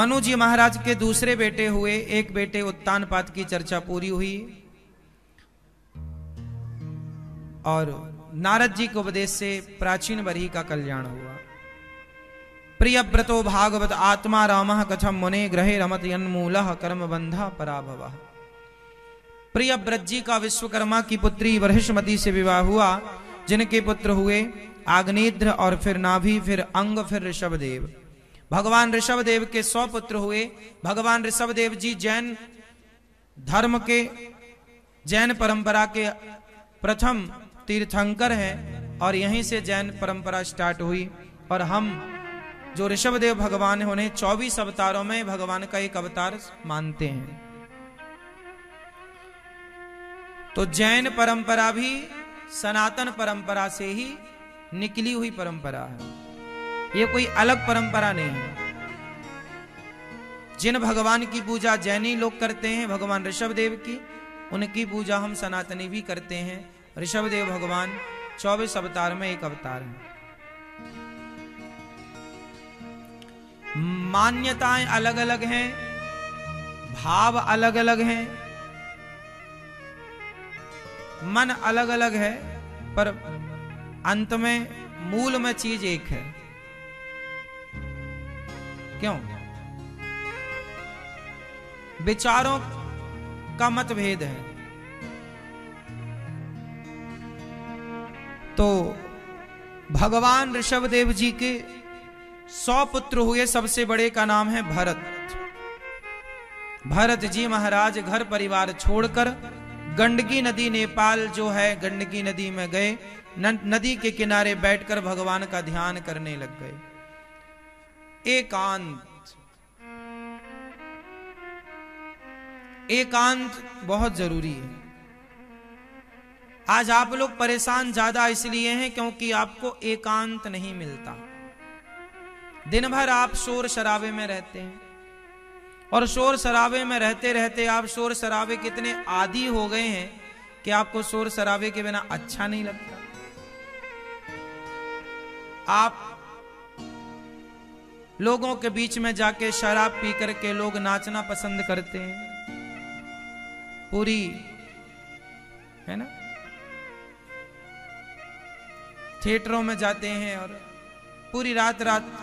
मनु जी महाराज के दूसरे बेटे हुए, एक बेटे उत्तानपाद की चर्चा पूरी हुई और नारद जी के उपदेश से प्राचीन बरही का कल्याण हुआ। प्रियव्रतो भागवत आत्मा रामः कथम मुने ग्रहे रमत यन्मूलः कर्म बंधा पराभवः। प्रियव्रत जी का विश्वकर्मा की पुत्री वृषमती से विवाह हुआ, जिनके पुत्र हुए आग्नेत्र और फिर नाभि, फिर अंग, फिर ऋषभदेव। भगवान ऋषभदेव के 100 पुत्र हुए। भगवान ऋषभदेव जी जैन धर्म के, जैन परंपरा के प्रथम तीर्थंकर हैं और यहीं से जैन परंपरा स्टार्ट हुई। और हम जो ऋषभदेव भगवान है उन्हें 24 अवतारों में भगवान का एक अवतार मानते हैं। तो जैन परंपरा भी सनातन परंपरा से ही निकली हुई परंपरा है, ये कोई अलग परंपरा नहीं है। जिन भगवान की पूजा जैनी लोग करते हैं, भगवान ऋषभदेव की, उनकी पूजा हम सनातनी भी करते हैं। ऋषभदेव भगवान 24 अवतार में एक अवतार है। मान्यताएं अलग अलग हैं, भाव अलग अलग हैं, मन अलग अलग है, पर अंत में मूल में चीज एक है। क्यों? विचारों का मतभेद है। तो भगवान ऋषभदेव जी के 100 पुत्र हुए। सबसे बड़े का नाम है भरत। भरत जी महाराज घर परिवार छोड़कर गंडकी नदी, नेपाल जो है, गंडकी नदी में गए। नदी के किनारे बैठकर भगवान का ध्यान करने लग गए। एकांत बहुत जरूरी है। आज आप लोग परेशान ज्यादा इसलिए हैं क्योंकि आपको एकांत नहीं मिलता। दिन भर आप शोर शराबे में रहते हैं और शोर शराबे में रहते रहते आप शोर शराबे के इतने आदी हो गए हैं कि आपको शोर शराबे के बिना अच्छा नहीं लगता। आप लोगों के बीच में जाके शराब पी करके लोग नाचना पसंद करते हैं, पूरी है ना, थिएटरों में जाते हैं और पूरी रात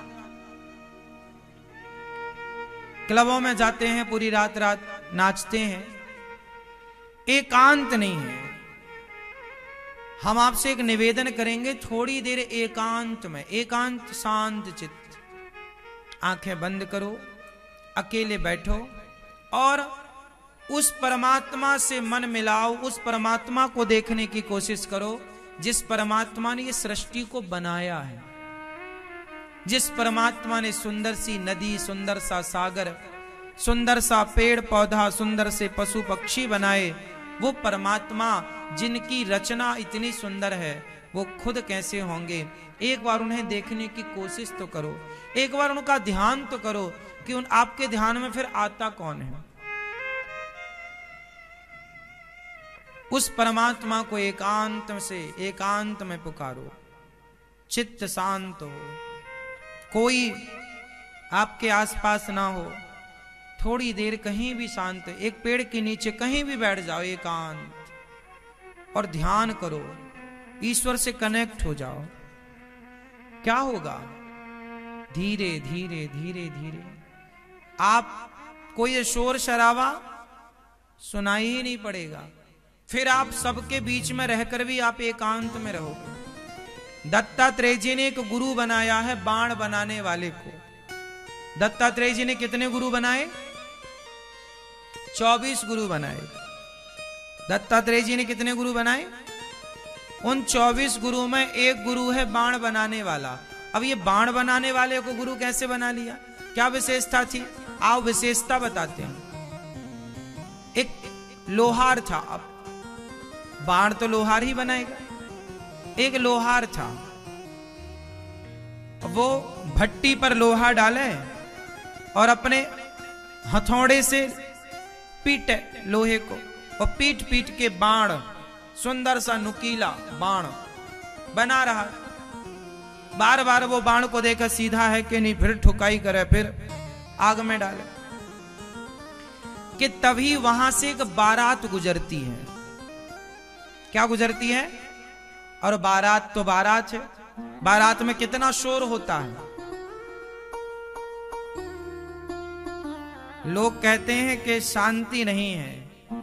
क्लबों में जाते हैं, पूरी रात नाचते हैं। एकांत नहीं है। हम आपसे एक निवेदन करेंगे, थोड़ी देर एकांत में, एकांत शांत चित्त, आंखें बंद करो, अकेले बैठो और उस परमात्मा से मन मिलाओ। उस परमात्मा को देखने की कोशिश करो जिस परमात्मा ने ये सृष्टि को बनाया है, जिस परमात्मा ने सुंदर सी नदी, सुंदर सा सागर, सुंदर सा पेड़ पौधा, सुंदर से पशु पक्षी बनाए। वो परमात्मा जिनकी रचना इतनी सुंदर है, वो खुद कैसे होंगे? एक बार उन्हें देखने की कोशिश तो करो, एक बार उनका ध्यान तो करो कि उन आपके ध्यान में फिर आता कौन है? उस परमात्मा को एकांत में पुकारो, चित्त शांत हो, कोई आपके आसपास ना हो, थोड़ी देर कहीं भी शांत, एक पेड़ के नीचे कहीं भी बैठ जाओ एकांत और ध्यान करो, ईश्वर से कनेक्ट हो जाओ। क्या होगा? धीरे धीरे धीरे धीरे आप कोई शोर शराबा सुनाई ही नहीं पड़ेगा। फिर आप सबके बीच में रहकर भी आप एकांत में रहोगे। दत्तात्रेय जी ने एक गुरु बनाया है बाण बनाने वाले को। दत्तात्रेय जी ने कितने गुरु बनाए? 24 गुरु बनाए। दत्तात्रेय जी ने कितने गुरु बनाए? उन 24 गुरु में एक गुरु है बाण बनाने वाला। अब ये बाण बनाने वाले को गुरु कैसे बना लिया? क्या विशेषता थी? आओ विशेषता बताते हैं। एक लोहार था, अब बाण तो लोहार ही बनाएगा। एक लोहार था, वो भट्टी पर लोहा डाले और अपने हथौड़े से पीटे लोहे को, और पीट पीट के बाण, सुंदर सा नुकीला बाण बना रहा। बार बार वो बाण को देखकर सीधा है कि नहीं, फिर ठुकाई करे, फिर आग में डाले, कि तभी वहां से एक बारात गुजरती है। क्या गुजरती है? और बारात तो बारात है, बारात में कितना शोर होता है। लोग कहते हैं कि शांति नहीं है,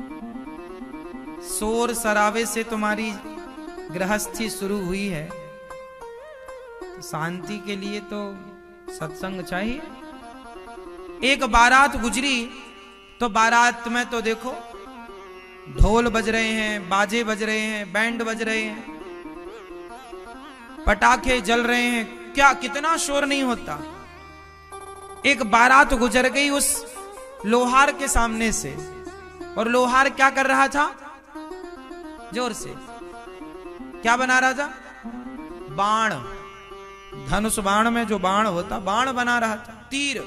शोर शराबे से तुम्हारी गृहस्थी शुरू हुई है, तो शांति के लिए तो सत्संग चाहिए। एक बारात गुजरी तो बारात में तो देखो ढोल बज रहे हैं, बाजे बज रहे हैं, बैंड बज रहे हैं, पटाखे जल रहे हैं, क्या कितना शोर नहीं होता। एक बारात गुजर गई उस लोहार के सामने से, और लोहार क्या कर रहा था? जोर से क्या बना रहा था? बाण, धनुष बाण में जो बाण होता, बाण बना रहा था, तीर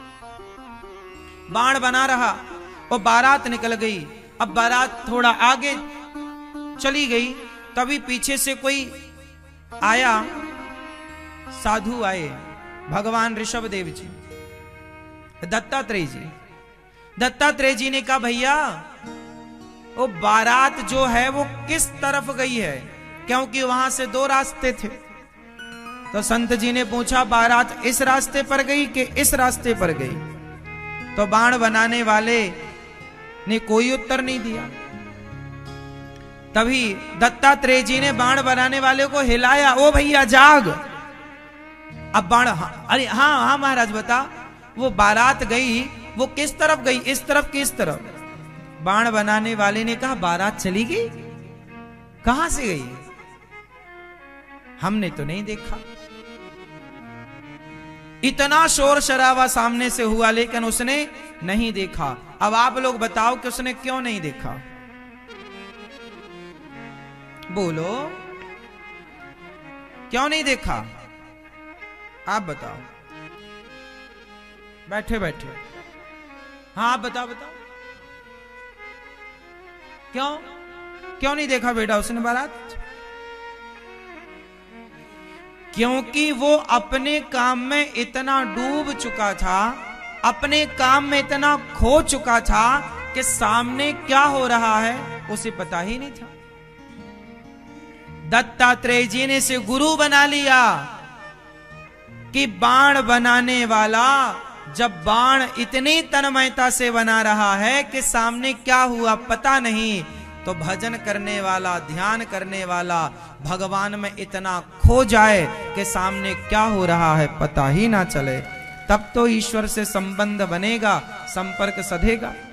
बाण बना रहा। और बारात निकल गई। अब बारात थोड़ा आगे चली गई, तभी पीछे से कोई आया, साधु आए, भगवान ऋषभ देव जी, दत्तात्रेय जी। दत्तात्रेय जी ने कहा, भैया वो बारात जो है वो किस तरफ गई है? क्योंकि वहां से दो रास्ते थे। तो संत जी ने पूछा, बारात इस रास्ते पर गई कि इस रास्ते पर गई? तो बाण बनाने वाले ने कोई उत्तर नहीं दिया। तभी दत्तात्रेय जी ने बाण बनाने वाले को हिलाया, ओ भैया जाग। अब बाण, अरे हाँ हाँ महाराज बता, वो बारात गई वो किस तरफ गई? इस तरफ कि इस तरफ? बाण बनाने वाले ने कहा, बारात चली गई? कहां से गई? हमने तो नहीं देखा। इतना शोर शराबा सामने से हुआ लेकिन उसने नहीं देखा। अब आप लोग बताओ कि उसने क्यों नहीं देखा? बोलो, क्यों नहीं देखा? आप बताओ, बैठे बैठे। हाँ आप बताओ बताओ, क्यों क्यों नहीं देखा बेटा उसने बारात? क्योंकि वो अपने काम में इतना डूब चुका था, अपने काम में इतना खो चुका था कि सामने क्या हो रहा है उसे पता ही नहीं था। दत्तात्रेय जी ने इसे गुरु बना लिया कि बाण बनाने वाला जब बाण इतनी तन्मयता से बना रहा है कि सामने क्या हुआ पता नहीं, तो भजन करने वाला, ध्यान करने वाला भगवान में इतना खो जाए कि सामने क्या हो रहा है पता ही ना चले, तब तो ईश्वर से संबंध बनेगा, संपर्क सधेगा।